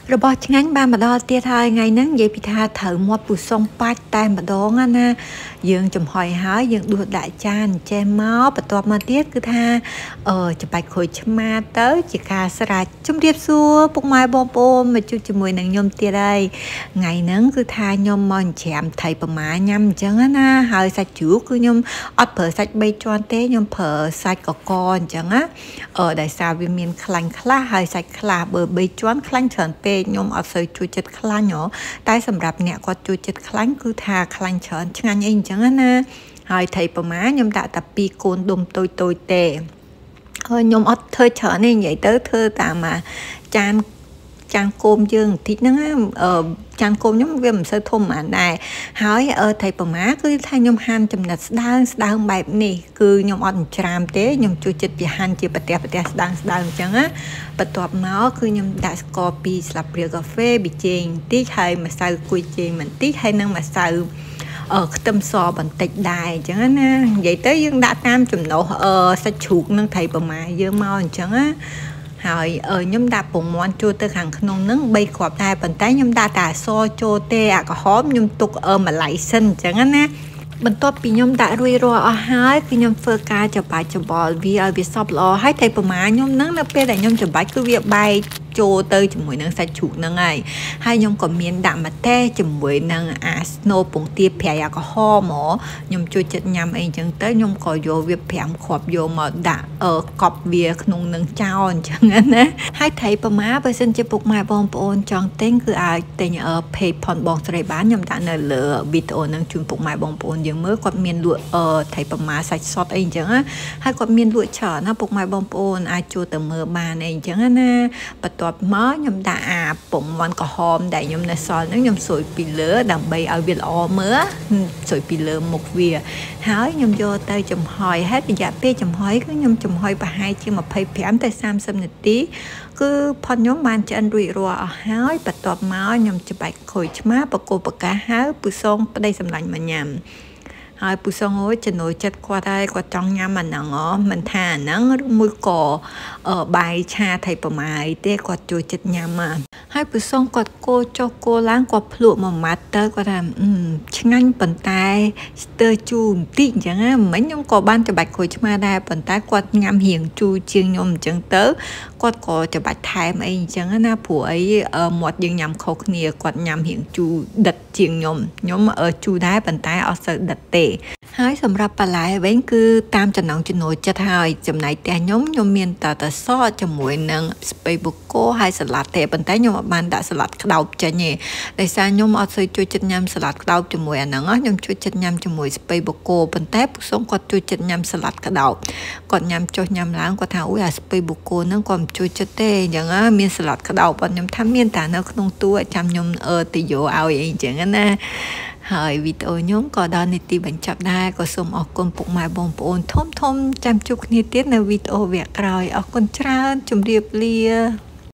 របស់ឆ្ងាញ់បានមកដល់ទៀតហើយថ្ងៃហ្នឹងនិយាយពីថាត្រូវមាត់ពូសុងបាច់តែម្ដងណាយើងចំហុយហើយយើងដួសដាក់ចានចេះមកបន្ទាប់មកទៀតគឺថាច្បាច់ក្រូចឆ្មាទៅជាការស្រេចជំរាបសួរពុកម៉ែបងប្អូនមកជួបជាមួយនឹងខ្ញុំទៀតហើយថ្ងៃហ្នឹងគឺថាខ្ញុំមកច្រាមថៃប្រមាញ៉ាំអញ្ចឹងណាហើយសាច់ជ្រូកគឺខ្ញុំអត់ប្រើសាច់3ជាន់ទេខ្ញុំប្រើសាច់កកអញ្ចឹងណាដោយសារវាមានខ្លាញ់ខ្លះហើយសាច់ខ្លះបើ3ជាន់ខ្លាញ់ច្រើនពេកខ្ញុំអត់សូវជួយចិត្តខ្លាញ់ហ៎តែសម្រាប់អ្នកគាត់ជួយចិត្តខ្លាញ់គឺថាខ្លាញ់ច្រើនឆ្ងាញ់អីអញ្ចឹងណាហើយថៃប្រមាខ្ញុំដាក់តែ2កូនដុំតូចទេហើយខ្ញុំអត់ធ្វើច្រើនទេនិយាយទៅធ្វើតាមចានគោមយើងបន្តិចហ្នឹងចានគោមខ្ញុំវាមិនសូវធំហ្មងដែរហើយថៃប្រមាគឺថាខ្ញុំហាន់ចំណិតស្ដើងបែបនេះគឺខ្ញុំអត់ច្រាមទេខ្ញុំជួយចិត្តវាហាន់ជាប្រទេសស្ដើងអញ្ចឹងណាបន្ទាប់មកគឺខ្ញុំដាក់ស្ករ2ស្លាបព្រាកាហ្វេប៊ីចេងបន្តិចហើយម្សៅគុយចេងបន្តិចហើយនឹងម្សៅខ្ទឹមសបន្តិចដែរអញ្ចឹងណានិយាយទៅយើងដាក់តាមចំណុះសាច់ជ្រូកនឹងថៃប្រមាយើងមកអញ្ចឹងណាហើយខ្ញុំដាក់ពងមាន់ចូលទៅខាងក្នុងហ្នឹង3គ្រាប់ដែរប៉ុន្តែខ្ញុំដាក់តែអសចូលទេអាក្រហមខ្ញុំទុកម្ល៉ៃសិនអញ្ចឹងណាបន្ទាប់ពីខ្ញុំដាក់រួចរាល់អស់ហើយគឺខ្ញុំធ្វើការច្របាច់ច្របល់វាឲ្យវាសព្វល្អហើយតែប្រមាខ្ញុំហ្នឹងនៅពេលដែលខ្ញុំច្របាច់គឺវាបែកចូលទៅជាមួយនឹងសាច់ជ្រូកហ្នឹងហើយខ្ញុំក៏មានដាក់ម្ទេសជាមួយនឹងអាស្នូពងទាប្រៃអាក្រហមខ្ញុំជួយចិត្តញ៉ាំអីអញ្ចឹងទៅខ្ញុំក៏យកវា5គ្រាប់យកមកដាក់កប់វាក្នុងនឹងចោលអញ្ចឹងណាហើយថៃប្រមាបើសិនជាពុកម៉ែបងប្អូនចង់ទិញគឺអាចទិញเพจផនបងស្រីបានខ្ញុំដាក់នៅលើវីដេអូហ្នឹងជូនពុកម៉ែបងប្អូនយើងមើលគាត់មានលក់ថៃប្រមាសាច់សុតអីអញ្ចឹងហើយគាត់មានលក់ច្រើនណាពុកម៉ែបងប្អូនអាចចូលទៅមើលបានអីអញ្ចឹងណាបន្ទាប់មកខ្ញុំដាក់អាពងមាន់ក្រហមដែលខ្ញុំនៅសល់ហ្នឹងខ្ញុំស្រួយពីលើដើម្បីឲ្យវាល្អមើលស្រួយពីលើមុខវាហើយខ្ញុំយកទៅចំហុយហើយរយៈពេលចំហុយគឺខ្ញុំចំហុយប្រហែលជា25ទៅ30នាទីគឺផុតខ្ញុំបានឆ្អិនរួចរាល់អស់ហើយបន្ទាប់មកខ្ញុំច្របាច់ក្រូចឆ្មាបកគោបកាហៅពូសុងប្តីសម្លាញ់មកញ៉ាំហើយពូសុងអូចំណូលចិត្តគាត់ហើយគាត់ចង់ញ៉ាំអាហ្នឹងមិនថាអាហ្នឹងឬមួយក៏បាយឆាថៃប្រមាអីទេគាត់ចូលចិត្តញ៉ាំហើយពូសុងគាត់គោចុះគោឡើងគាត់ភ្លក់មួយម៉ាត់ទៅគាត់ថាឆ្ងាញ់ប៉ុន្តែស្ទើរជូរបន្តិចអញ្ចឹងមិញខ្ញុំក៏បានច្របាច់ក្រូចឆ្មាដែរប៉ុន្តែគាត់ញ៉ាំរៀងជូរជាងខ្ញុំអញ្ចឹងទៅគាត់ក៏ច្របាច់ថែមអីអញ្ចឹងណាព្រោះអីមាត់យើងញ៉ាំខុសគ្នាគាត់ញ៉ាំរៀងជូរដិតជាងខ្ញុំជូរដែរប៉ុន្តែអត់សូវដិតទេហើយសម្រាប់បន្លែវិញគឺតាមចំណង់ចំណូលចិត្តហើយចំណែកតែខ្ញុំមានតែសតជាមួយនឹងស្ពៃបូកូហើយសាឡាត់ទេប៉ុន្តែខ្ញុំអត់បានដាក់សាឡាត់ក្តោបចេញទេដោយសារខ្ញុំអត់សូវជួយចិត្តញ៉ាំសាឡាត់ក្តោបជាមួយអាហ្នឹងខ្ញុំជួយចិត្តញ៉ាំជាមួយស្ពៃបូកូប៉ុន្តែពូសុងគាត់ជួយចិត្តញ៉ាំសាឡាត់ក្តោបគាត់ញ៉ាំចុះញ៉ាំឡើងគាត់ថាអូយអាស្ពៃបូកូហ្នឹងគាត់មិនជួយចិត្តទេអញ្ចឹងមានសាឡាត់ក្តោបខ្ញុំថាមានតែនៅក្នុងទូចាំខ្ញុំទៅយកឲ្យអីអញ្ចឹងណាហើយវីដេអូខ្ញុំក៏ដល់នាទីបញ្ចប់ដែរក៏សូមអរគុណពុកម៉ែបងប្អូនធំចាំជួបគ្នាទៀតនៅវីដេអូវគ្គក្រោយអរគុណច្រើនជម្រាបលា